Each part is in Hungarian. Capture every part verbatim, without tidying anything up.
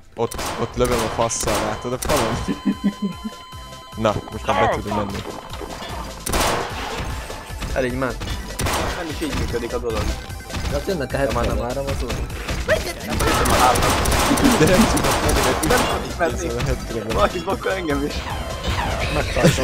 Ott, ott lövöm a fasszal, látod a falon? Na, most már be tudunk menni. Elég már. Nem is így működik a dolog. De ott jönnek a hetven már a mazol. Nem hiszem a hármat. De nem tudok menni, mert Nem tudok menni. a hetkére. Valaki akkor engem is. Megtartom.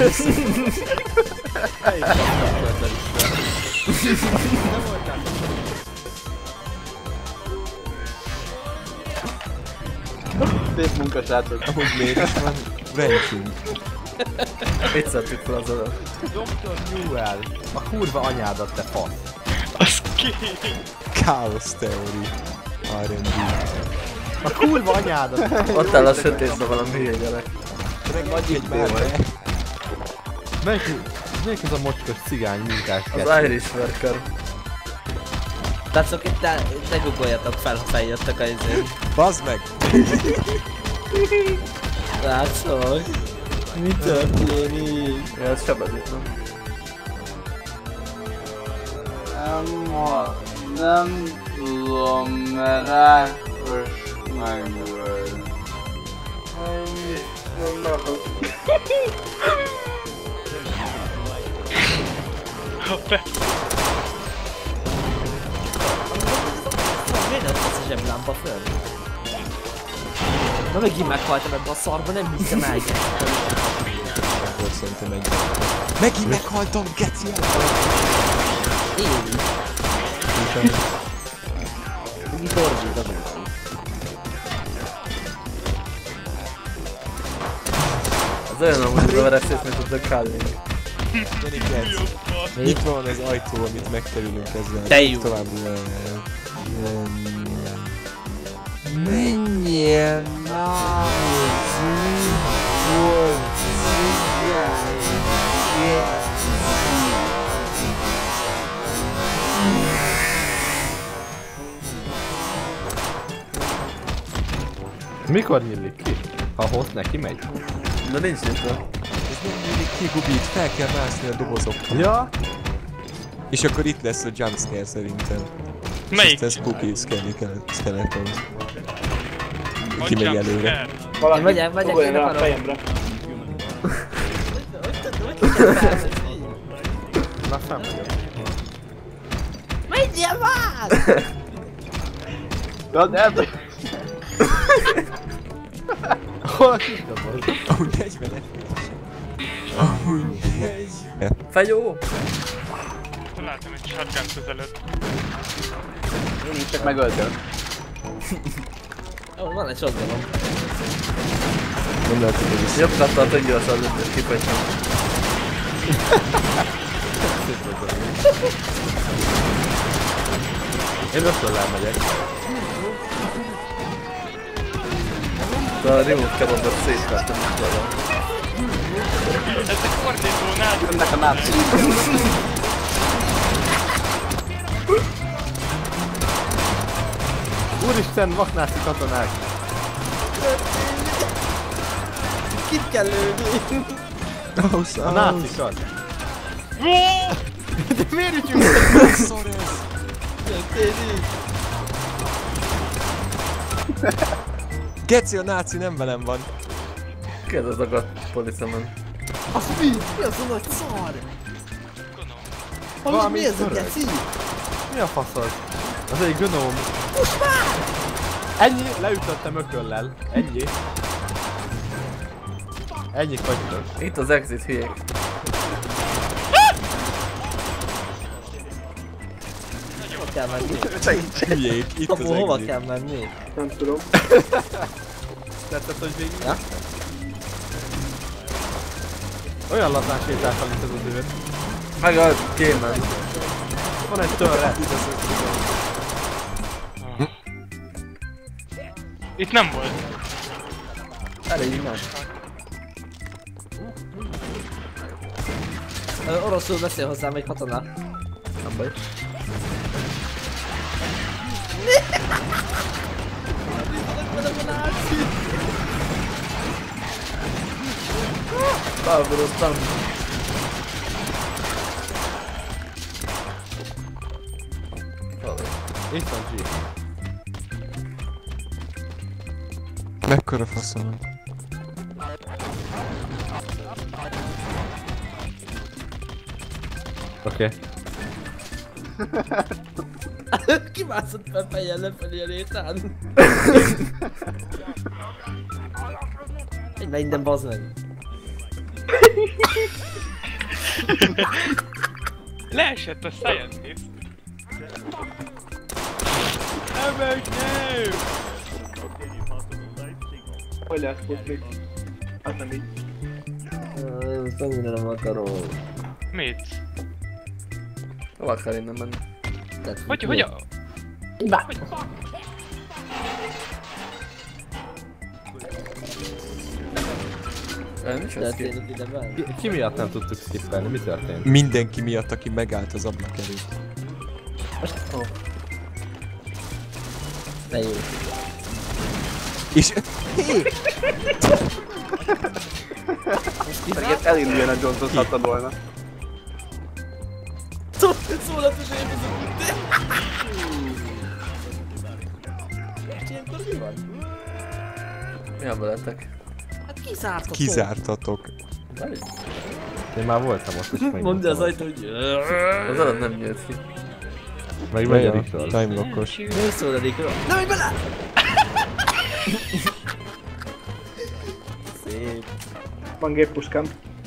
Szép munka, srácok. Amúgy miért is van rendjünk. Mit szedtük fel az oda? doktor Newell, a kurva anyádat, te fasz. Az ki? Chaos Theory. er and dé. A kurva anyádat. Ott áll a sötétben valami hülye gyerek. Vagy egy már be. Melyik, melyik az a mocskos cigány munkás Az kettő? Irish Worker. Látszok, itt ne, ne googoljatok fel, ha feljöttek a izén. Bazd meg! Látszok? Mi történik? Ja, ez sebezik, nem? Nem, nem tudom, mert rákos megöl. Hoppá. Miért nem tesz a zseblámpa föl? Na megint meghaltam ebbe a szarba, nem hiszem el. Akkor szerintem egy... Megint meghaltam, geci el! Én is. Megint ordít a dolog. Az olyan amúgy az a veresés, mint a The Culling. Gyere, geci! Itt van az ajtó, amit megterülünk ezzel. Te jó! Tovább... Menjél! Mikor nyílik ki? Ha hossz neki megy? De nincs nyitva. Ez nem nyílik ki, Gubit, fel kell mászni a dobozokra. Ja? És akkor itt lesz a jumpscare szerintem. Melyik? Ez spooky skeletons. Kimegy előre. Valaki Megyek, megyek, fogoljon én rá a akarom. fejemre. Na felmegyek. Menjél már! Ja, de eltök. Hol a kis doboz? Ahogy negyvenet. Ahogy negyvenet. Fejó! Találtam egy shotgun közelött. Én is csak megöltem. Ó, van egy shotgunom. Nem lehet, hogy ez Jobb kattal tök gyorsan lőtt, és kipagytam. Én ösztöllel megyek. De a remote kebabot szétvettem itt vele. Ez egy fordítónál. Jönnek a náci. Úristen, vaknászi katonák! Kit kell lőni? A nácikat! De miért ütjük? szar ez? Történik? Geci, a náci nem velem van. Ki ez az a policeman? Az mi? Mi az a nagy szar? Hallod, Valami mi ez a öreg. geci? Mi a fasz az? Az egy gnóm. Most már! Ennyi, leütöttem ököllel. Ennyi. Ennyi kagytok. Itt az exit hülyék. Hova kell menni? Hülyék, itt az Kapu, hova exit. kell menni? Nem tudom. Tetszett, hogy végig? Ja? Olyan lazán sétáltam, mint ez az őr. Megölt, kémen. Van egy törre. Itt nem volt. Elég nagy. Ö, Oroszul beszél hozzám egy katona. Nem baj. Báboroztam. Itt van G. Mekkora faszom? Oké. Kimászott fel fejjel lefelé a létán. Egy minden bazd meg. Leesett a scientist. Emelkedj! Hogy lesz ott még? Hát nem így. Ezt annyira nem akarom. Mit? Hova kell innen menni? Hogy, hogy a... Bá! Nincs ez ki. Történik ide benne? Ki, ki miatt nem tudtuk skippelni? Mi történt? Mindenki miatt, aki megállt az ablak előtt. De jó. És... Pedig elinduljon a Johnson hattad volna. Szólatos évizet! Ilyenkor mi van? Mi a veletek? Hát kizártatok! Kizártatok. Én már voltam ott is meg. Mondd az ajtó, hogy... Az alatt nem nyílt ki. Meg megy a Rickről. Time lockos. Mi szól a Rickről? Nem, hogy bele! Szép. Van géppuskám.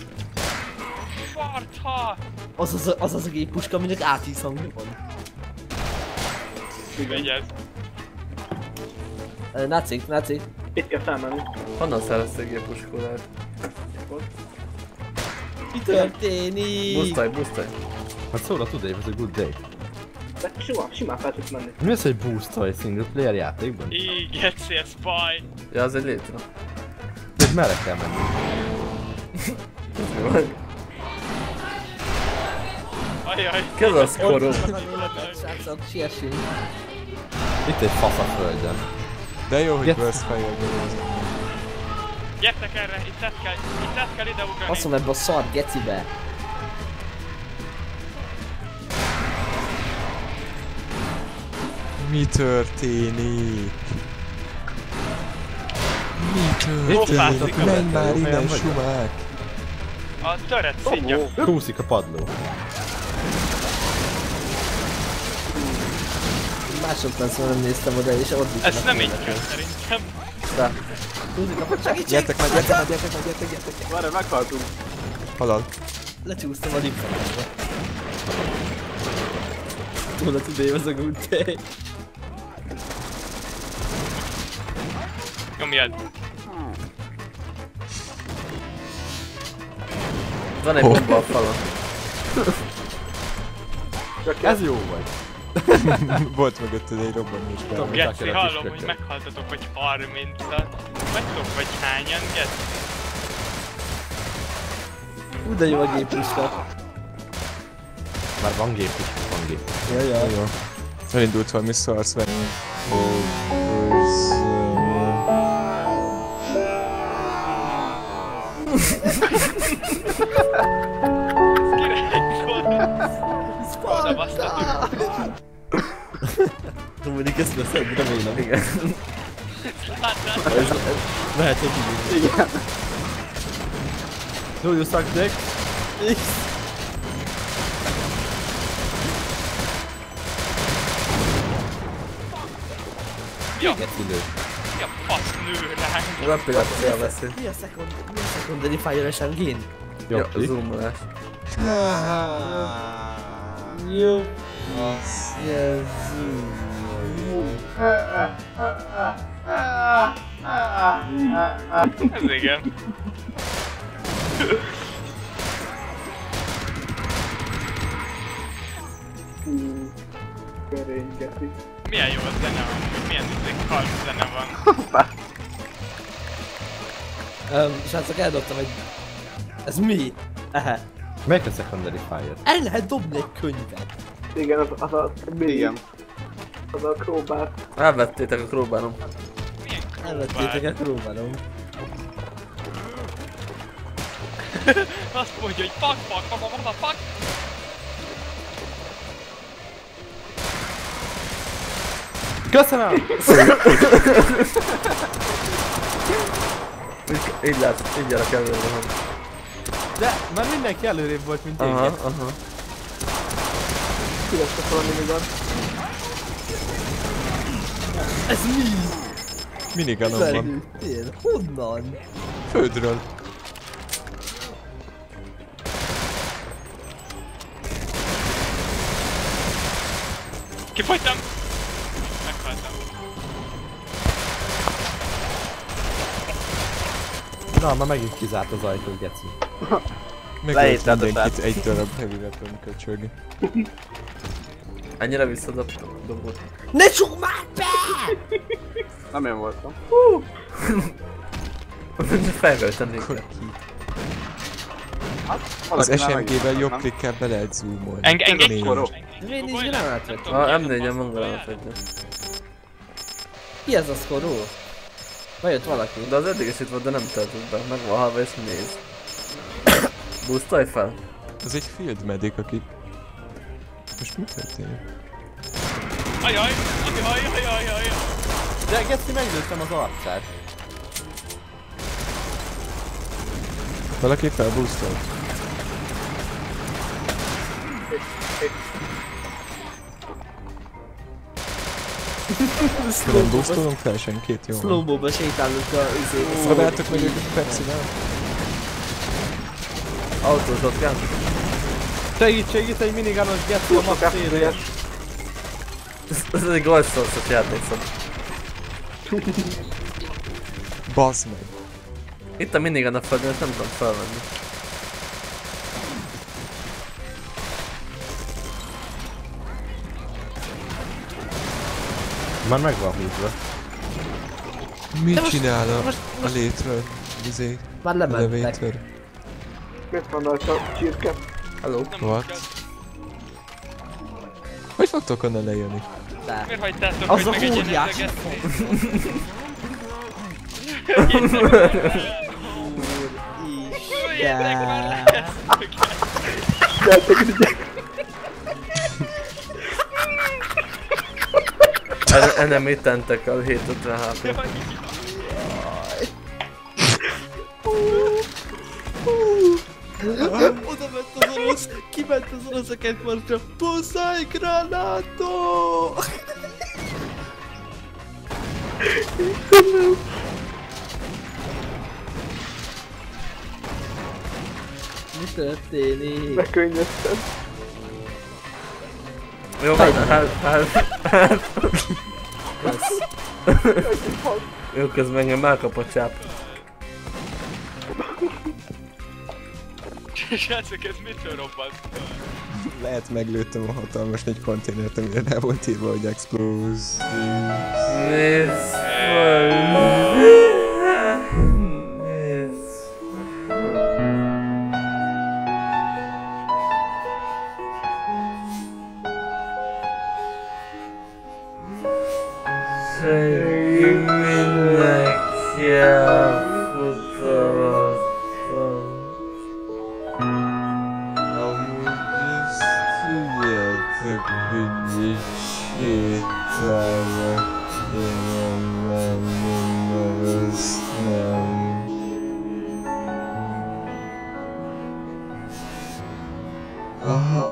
Farta! Az az, az az a géppuska, aminek átíz hangja van. Vigyázz. Uh, Naci, Naci. Itt kell felmenni. Honnan szereztél gépuskolát? Mi történik? Busztaj, busztaj. Hát szóra today was a good day. De simán, simán fel tudsz menni. Mi az, hogy boostolj single player játékban? Így, geci a spy. Ja, az egy létre. De merre kell menni? Mi van? Ajaj. Ki az a szkorú? Srácok, siessünk. Itt egy fasz a földön. De jó, hogy Get- burst fire dolgozik. Gyertek erre, itt át kell, itt át kell ide ugrani. Azt mondom ebbe a szar gecibe. Mi történik? Mi Lopászik történik? a Menj már Helyen innen, vagyok. sumák! A töret szintja. Kúszik a padló. Másodpercben nem néztem oda és ordítottam. Ez nem így kell szerintem. Segítség! Gyertek már, gyertek már, gyertek már, gyertek, gyertek! Várj, meghaltunk. Halal. Lecsúsztam a liftbe. Túl a today was a good day. Nyomjad. Van egy bomba a falon. Ez jó vagy. Volt mögötted egy robbanás. Tudom, Geci, akár a hallom, kiskökkel. hogy meghaltatok, hogy harmincan. Vagytok, vagy hányan, Geci? Ú, de jó a géppuska. Már van gép is, van gép. Jaj, jaj. Jó. Elindult valami szarsz velem. Király volt. Oda basztatok. Dominik, ezt veszed, remélem. Igen. Láttál? Lehet, hogy így. Igen. Do you suck dick? Ja, Szülő. ja, fasz nő ránk. Van pillanatja veszi. Mi a second, mi a secondary fire-es engine? Jó, Ja, klik. zoomolás. Jó. Yes. Ez igen. Kerénygeti. Milyen jó a zene van, milyen izé kalm zene van. Um, srácok, eldobtam egy... Ez mi? Ehe. Melyik a secondary fire? El lehet dobni egy könyvet. Igen, az, az a... Igen. Az a crowbar. Elvettétek a próbálom. Milyen Elvettétek el, próbálom. Azt mondja, hogy fuck, fuck, fuck, fuck, fuck, fuck. Köszönöm! Így, így lehet, így járok előre. De már mindenki előrébb volt, mint Aha, én. aha. Kivettek valami minigun. Ez mi? Miniganom van. Felnőttél? Honnan? Földről. Kifogytam! Meghaltam. Na, már megint kizárt az ajtó, geci. Megölt Leírtad a mindenkit tát. egy darab heavy weapon köcsög. Ennyire visszadob- dobott. Ne csukd már be! Nem én voltam. Felgöltenék le. Az es em gé-vel jobb klikkel be lehet zoomolni. Eng- engedj! Négy. Miért nincs granát? A em négyen van granát egyre. Ki ez a szkorú? Bejött valaki. De az eddig is itt volt, de nem töltött be. Meg van halva és néz. Boostolj fel. Az egy field medic, aki... Most mi történik? Ajaj! Ajaj, ajaj, ajaj! De geci, meglőttem az arcát. Valaki felboostolt? Nem boostolunk fel senkit, jó? Slow-mo-ba sétálunk a izé. Szabáljátok meg őket Pepsi-vel? Autós ott kell. Segítség, itt egy miniganos geci a max szélén. Ez, ez egy Gold Source-os játék szó. Bazd meg! Itt a minigun a földön, ezt nem tudom felvenni. Már meg van húzva. Mit csinál a, a létről? Izé, Már lementek. elevator? Mit gondolsz a csirke? Hello. What? Hogy fogtok onnan lejönni? De. Miért hagytátok, Az hogy a megegyenek óriási ezt? Jöjjetek már le! En- Enemy tentacle hétszázötven há pé. Oda ment az orosz, kiment az orosz a kettmartra. Bosszai granátó! Mi történik? Bekönnyezted. Jó, van, help, help, help. Jó, közben engem elkap a csáp. Srácok, ez mitől robbant? Lehet meglőttem a hatalmas nagy konténert, amire rá volt írva, hogy explosives. Nézd fel. Nézd. Segít mindenki elfutalaztam. Amúgy ezt tudjátok, hogy is sétálnak, én nem mert azt nem. Aha,